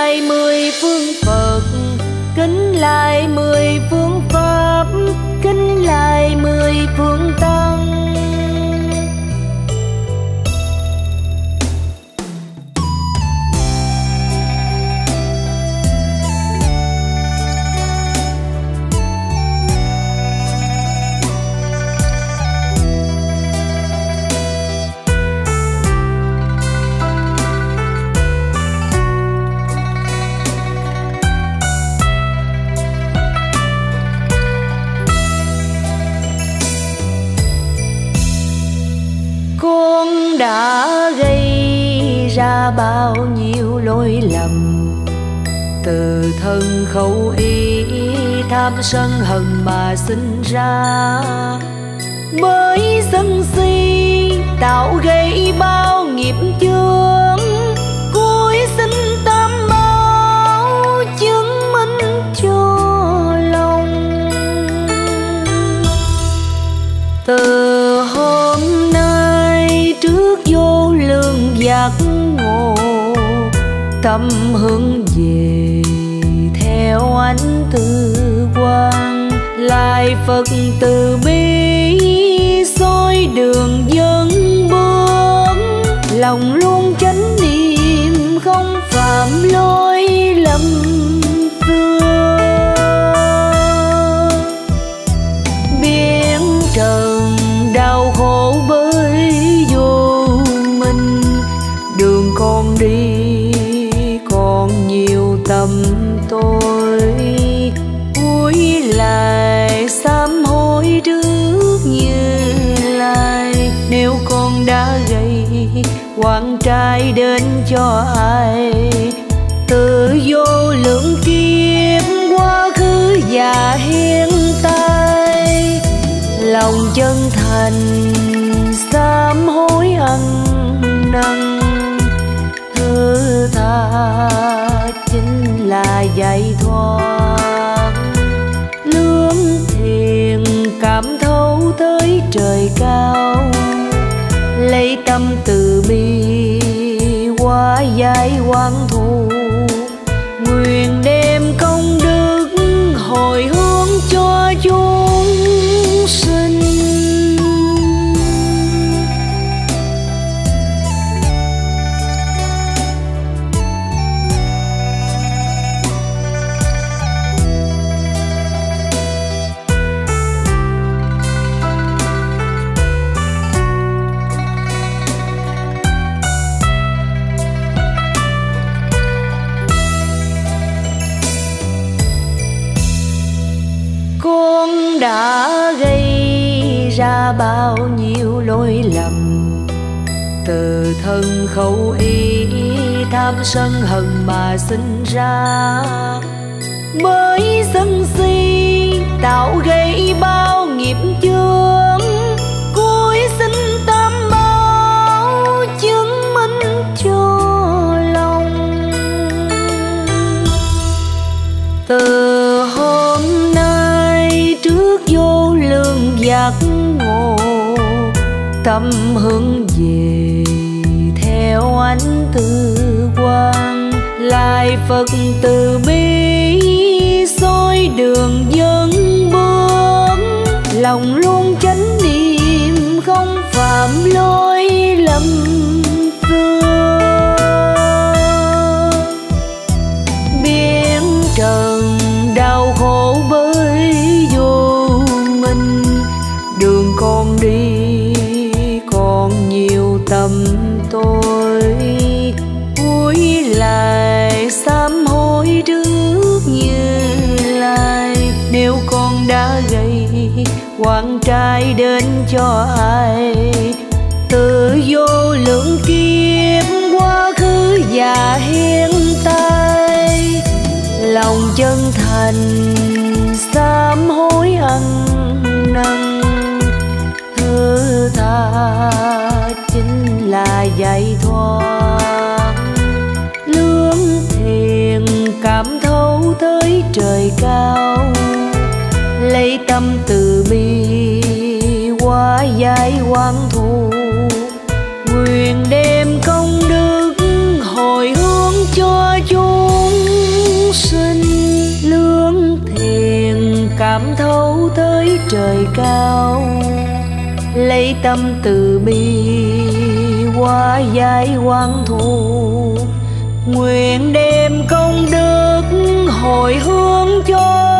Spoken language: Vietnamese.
lại 10 phương Phật, kính lại 10 phương Pháp, kính lại 10 phương Tăng. Đã gây ra bao nhiêu lỗi lầm, từ thân khẩu ý tham sân hận mà sinh ra, mới sân si tạo gây bao nghiệp chướng. Cuối sinh tam bảo chứng minh cho lòng. Từ hôm trước vô lượng giác ngộ, tâm hướng về theo ánh từ quang, lại Phật từ bi soi đường dẫn bước. Lòng luôn chánh niệm không phạm lỗi lầm xưa, biến trần đau khổ bởi đường con đi còn nhiều tầm tôi. Cúi lại sám hối trước Như Lai, nếu con đã gây oan trái đến cho ai, từ vô lượng kiếp quá khứ và hiện tại. Lòng chân thành sám hối ăn năn, thứ tha chính là giải thoát. Lương thiền cảm thấu tới trời cao, lấy tâm từ bi hóa giải oan thù. Nguyện đem công đức hồi hướng cho chúng sinh. Đã gây ra bao nhiêu lỗi lầm, từ thân khẩu ý tham sân hận mà sinh ra, mới sân si tạo gây bao nghiệp chướng. Cuối sinh tam bảo chứng minh cho lòng. Từ hôm trước vô lượng giác ngộ, tâm hướng về theo ánh từ quang, lại Phật từ bi soi đường dẫn bước. Lòng luôn chánh niệm không phạm lỗi lầm xưa, biến trần đau khổ bởi đường con đi còn nhiều tầm tôi. Cúi lại sám hối trước Như Lai, nếu con đã gây oan trái đến cho ai, từ vô lượng kiếp quá khứ và hiện tại. Lòng chân thành sám hối ăn năn, thứ tha chính là giải thoát. Lương thiền cảm thấu tới trời cao, lấy tâm từ bi hóa giải oan thù. Nguyện đem công đức hồi hướng cho chúng cảm thấu tới trời cao, lấy tâm từ bi hóa giải oán thù, nguyện đem công đức hồi hướng cho